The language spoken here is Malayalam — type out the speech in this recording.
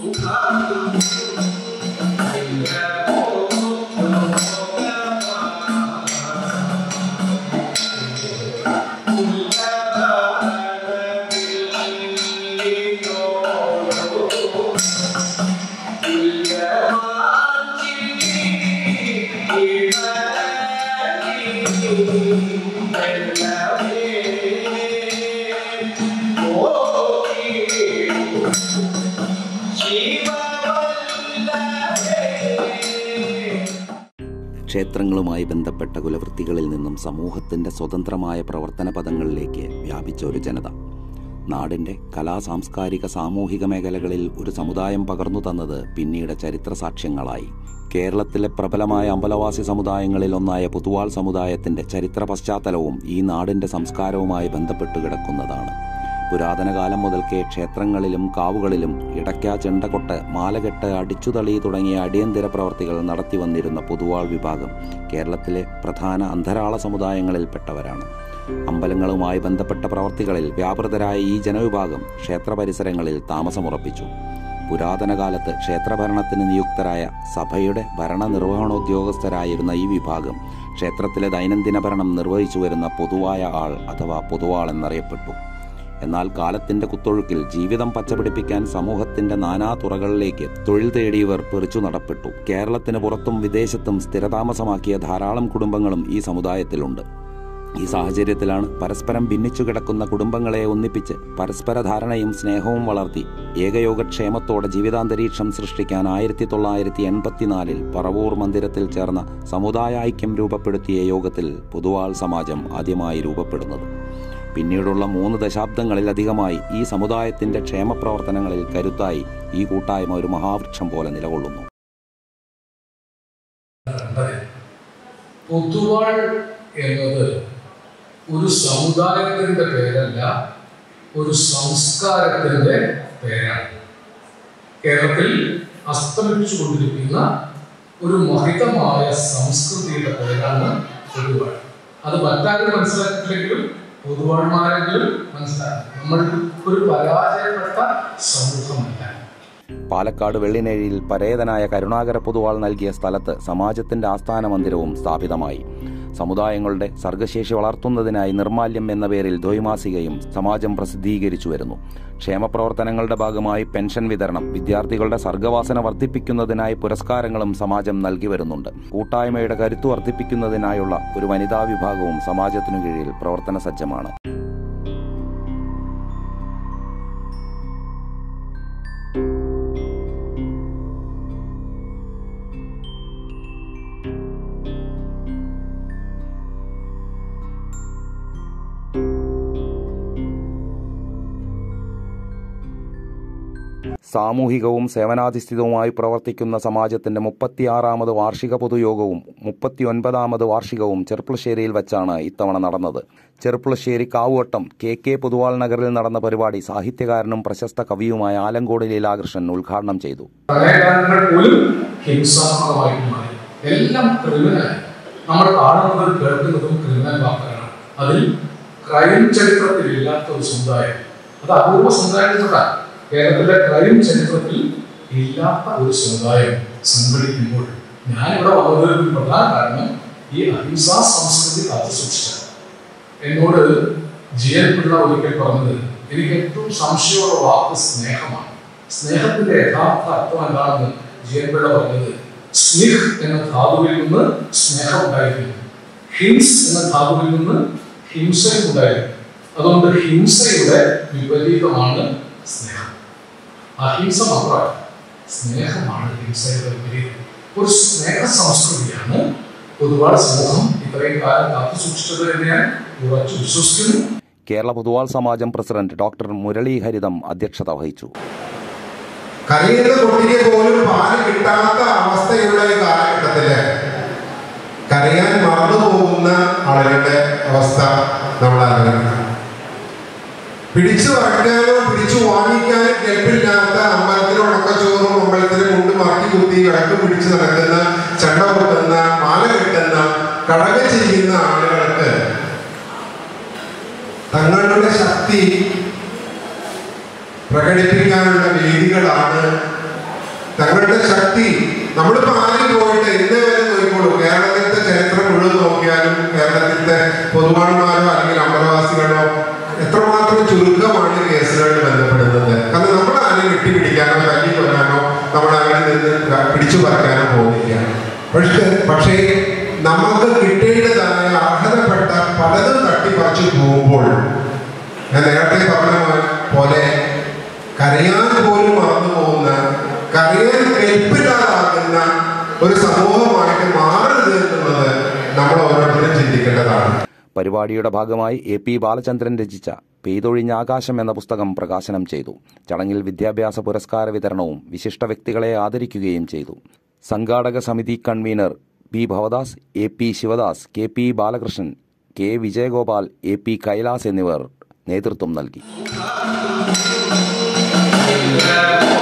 ക്ഷേത്രങ്ങളുമായി ബന്ധപ്പെട്ട കുലവൃത്തികളിൽ നിന്നും സമൂഹത്തിൻ്റെ സ്വതന്ത്രമായ പ്രവർത്തന പദങ്ങളിലേക്ക് വ്യാപിച്ച ഒരു ജനത. നാടിൻ്റെ കലാ, സാംസ്കാരിക, സാമൂഹിക മേഖലകളിൽ ഒരു സമുദായം പകർന്നു തന്നത് പിന്നീട് ചരിത്ര സാക്ഷ്യങ്ങളായി. കേരളത്തിലെ പ്രബലമായ അമ്പലവാസി സമുദായങ്ങളിൽ ഒന്നായ പൊതുവാൾ സമുദായത്തിൻ്റെ ചരിത്ര പശ്ചാത്തലവും ഈ നാടിൻ്റെ സംസ്കാരവുമായി ബന്ധപ്പെട്ടു കിടക്കുന്നതാണ്. പുരാതന കാലം മുതൽക്കേ ക്ഷേത്രങ്ങളിലും കാവുകളിലും ഇടയ്ക്ക, ചെണ്ടകൊട്ട്, മാലകെട്ട്, അടിച്ചുതളി തുടങ്ങിയ അടിയന്തര പ്രവർത്തികൾ നടത്തി വന്നിരുന്ന പൊതുവാൾ വിഭാഗം കേരളത്തിലെ പ്രധാന അന്ധരാള സമുദായങ്ങളിൽപ്പെട്ടവരാണ്. അമ്പലങ്ങളുമായി ബന്ധപ്പെട്ട പ്രവർത്തികളിൽ വ്യാപൃതരായ ഈ ജനവിഭാഗം ക്ഷേത്ര പരിസരങ്ങളിൽ താമസമുറപ്പിച്ചു. പുരാതന കാലത്ത് ക്ഷേത്രഭരണത്തിന് നിയുക്തരായ സഭയുടെ ഭരണനിർവഹണോദ്യോഗസ്ഥരായിരുന്ന ഈ വിഭാഗം ക്ഷേത്രത്തിലെ ദൈനംദിന ഭരണം നിർവഹിച്ചു വരുന്ന പൊതുവായ ആൾ അഥവാ പൊതുവാൾ എന്നറിയപ്പെട്ടു. എന്നാൽ കാലത്തിന്റെ കുത്തൊഴുക്കിൽ ജീവിതം പച്ചപിടിപ്പിക്കാൻ സമൂഹത്തിന്റെ നാനാ തുറകളിലേക്ക് തൊഴിൽ തേടിയവർ പെറിച്ചു നടപ്പെട്ടു. കേരളത്തിന് പുറത്തും വിദേശത്തും സ്ഥിരതാമസമാക്കിയ ധാരാളം കുടുംബങ്ങളും ഈ സമുദായത്തിലുണ്ട്. ഈ സാഹചര്യത്തിലാണ് പരസ്പരം ഭിന്നിച്ചു കിടക്കുന്ന കുടുംബങ്ങളെ ഒന്നിപ്പിച്ച് പരസ്പര ധാരണയും സ്നേഹവും വളർത്തി ഏകയോഗക്ഷേമത്തോടെ ജീവിതാന്തരീക്ഷം സൃഷ്ടിക്കാൻ 1984 പറവൂർ മന്ദിരത്തിൽ ചേർന്ന സമുദായ ഐക്യം രൂപപ്പെടുത്തിയ യോഗത്തിൽ പൊതുവാൾ സമാജം ആദ്യമായി രൂപപ്പെടുന്നത്. പിന്നീടുള്ള 3 ദശാബ്ദങ്ങളിലധികമായി ഈ സമുദായത്തിന്റെ ക്ഷേമപ്രവർത്തനങ്ങളിൽ കരുത്തായി ഈ കൂട്ടായ്മ ഒരു മഹാവൃക്ഷം പോലെ നിലകൊള്ളുന്നു. പൊതുവാൾ എന്നത് ഒരു സമുദായത്തിന്റെ പേരല്ല, ഒരു സംസ്കാരത്തിന്റെ പേരാണ്. കേരളത്തിൽ അസ്തമിച്ചുകൊണ്ടിരിക്കുന്ന ഒരു മഹിതമായ സംസ്കൃതിയുടെ പേരാണ് പൊതുവാൾ. അത് മറ്റാരും മനസ്സിലാക്കിയില്ലെങ്കിലും പൊതുവാൾമാരെങ്കിലും മനസ്സിലാക്കും. നമ്മൾ ഒരു പരാജയപ്പെട്ട സമൂഹമല്ല. പാലക്കാട് വെള്ളിനേഴിയിൽ പരേതനായ കരുണാകര പൊതുവാൾ നൽകിയ സ്ഥലത്ത് സമാജത്തിന്റെ ആസ്ഥാന മന്ദിരവും സ്ഥാപിതമായി. സമുദായങ്ങളുടെ സർഗശേഷി വളർത്തുന്നതിനായി നിർമാല്യം എന്ന പേരിൽ ദ്വൈമാസികയും സമാജം പ്രസിദ്ധീകരിച്ചു വരുന്നു. ക്ഷേമപ്രവർത്തനങ്ങളുടെ ഭാഗമായി പെൻഷൻ വിതരണം, വിദ്യാർത്ഥികളുടെ സർഗവാസന വർദ്ധിപ്പിക്കുന്നതിനായി പുരസ്കാരങ്ങളും സമാജം നൽകി വരുന്നുണ്ട്. കൂട്ടായ്മയുടെ കരുത്തു വർദ്ധിപ്പിക്കുന്നതിനായുള്ള ഒരു വനിതാ വിഭാഗവും സമാജത്തിനു കീഴിൽ പ്രവർത്തന സജ്ജമാണ്. സാമൂഹികവും സേവനാധിഷ്ഠിതവുമായി പ്രവർത്തിക്കുന്ന സമാജത്തിന്റെ 36ാമത് വാർഷിക പൊതുയോഗവും 39ാമത് വാർഷികവും ചെർപ്പുളശ്ശേരിയിൽ വെച്ചാണ് ഇത്തവണ നടന്നത്. ചെർപ്പുളശ്ശേരി കാവുവട്ടം കെ പൊതുവാൾ നഗറിൽ നടന്ന പരിപാടി സാഹിത്യകാരനും പ്രശസ്ത കവിയുമായ ആലങ്കോട് ലീലാകൃഷ്ണൻ ഉദ്ഘാടനം ചെയ്തു. എല്ലാം ക്രിമിനൽ, നമ്മൾ കാണുന്നതും കേൾക്കുന്നതും ക്രിമിനൽ വാക്കുകളാണ്. അതിൽ ക്രൈം ചരിത്രത്തിൽ ഇല്ലാത്ത ഒരു സമുദായം, അത് അപൂർവ സമുദായത്തിൽപ്പെട്ടാണ്. കേരളത്തിലെ ക്രൈം ചരിത്രത്തിൽ ഇല്ലാത്ത ഒരു സമുദായം സംഘടിക്കുമ്പോൾ ഞാനിവിടെ വന്നതിന് പ്രധാന കാരണം ഈ അഹിംസാ സംസ്കൃതി കാത്തു സൂക്ഷിച്ചത്. എന്നോട് ജിയൻ പിള്ള ഒരിക്കൽ പറഞ്ഞത്, എനിക്ക് ഏറ്റവും സംശയമുള്ള വാക്ക് സ്നേഹമാണ്. സ്നേഹത്തിന്റെ യഥാർത്ഥ അർത്ഥം എന്താണെന്ന് ജിയൻ പിള്ള പറഞ്ഞത്, സ്നേഹ് എന്ന ധാതുവിൽ നിന്ന് സ്നേഹം ഉണ്ടായിരുന്നു, ഹിംസ് എന്ന ധാതുവിൽ നിന്ന് ഹിംസയും ഉണ്ടായിരുന്നു. അതുകൊണ്ട് ഹിംസയുടെ വിപരീതമാണ് സ്നേഹം. അഹിംസ മാത്രമല്ല, സ്നേഹമാണ് ഹിംസയുടെ വിപരീതം. ഒരു സ്നേഹ സംസ്കൃതിയാണ് പൊതുവാൾ സമൂഹം ഇത്രയും കാലം കാത്തു സൂക്ഷിച്ചത് എന്ന് ഞാൻ ഉറച്ചു വിശ്വസിക്കുന്നു. കേരള പൊതുവാൾ സമാജം പ്രസിഡന്റ് ഡോക്ടർ മുരളി ഹരിതം അധ്യക്ഷത വഹിച്ചു. കരയുന്ന കുട്ടിക്ക് പോലും പാല് കിട്ടാത്ത അവസ്ഥയുള്ള ഈ കാലഘട്ടത്തില് കരയാൻ മറന്നുപോകുന്ന ആളുകളുടെ അവസ്ഥ നമ്മൾ അറിയണം. പിടിച്ചു വയ്ക്കാനോ പിടിച്ചു വാങ്ങിക്കാനോ കേൾപ്പില്ലാത്ത അമ്പലത്തിലും ഉണക്കച്ചോറും അമ്പലത്തിലും കൊണ്ട് മാറ്റി കുത്തി വിളക്ക് പിടിച്ചു നടക്കുന്ന, ചണ്ട കൊട്ടുന്ന, മാല കെട്ടുന്ന, കടക ചെയ്യുന്ന ആളുകൾക്ക് തങ്ങളുടെ ശക്തി പ്രകടിപ്പിക്കാനുള്ള വേദികളാണ് തങ്ങളുടെ ശക്തി നമ്മളിപ്പോൾ ആരും പോയിട്ട് ഇന്ന് വരെ നോക്കിക്കോളൂ. കേരളത്തിലത്തെ ചരിത്രം മുഴുവൻ നോക്കിയാലും കേരളത്തിലത്തെ പൊതുവാന്മാരോ അല്ലെങ്കിൽ അമ്പലവാസികളോ എത്രമാത്രം ചുരുക്കമാണ് കേസുകളിൽ ബന്ധപ്പെടുന്നത്. കാരണം നമ്മൾ ആരെയും വെട്ടിപ്പിടിക്കാനോ തല്ലി കൊല്ലാനോ നമ്മൾ അങ്ങനെ നിന്ന് പിടിച്ചു പറക്കാനോ പോകുന്നില്ല. പക്ഷേ നമുക്ക് കിട്ടേണ്ടതായ അർഹതപ്പെട്ട പലതും തട്ടിപ്പറിച്ചു പോകുമ്പോൾ ഞാൻ നേരത്തെ പറഞ്ഞ പോലെ കരയാൻ പോലും മറന്നു പോകുന്ന, കരയാൻ കെൽപ്പില്ലാതാകുന്ന ഒരു സമൂഹമായിട്ട് മാറരുത് എന്നുള്ളത് നമ്മൾ ഓരോരുത്തരും ചിന്തിക്കേണ്ടതാണ്. പരിപാടിയുടെ ഭാഗമായി AP ബാലചന്ദ്രൻ രചിച്ച പെയ്തൊഴിഞ്ഞ ആകാശം എന്ന പുസ്തകം പ്രകാശനം ചെയ്തു. ചടങ്ങിൽ വിദ്യാഭ്യാസ പുരസ്കാര വിതരണവും വിശിഷ്ട വ്യക്തികളെ ആദരിക്കുകയും ചെയ്തു. സംഘാടക സമിതി convener B Bhavadas, AP Sivadas, KP Balakrishnan, K Vijayagopal, AP Kailas എന്നിവർ നേതൃത്വം നൽകി.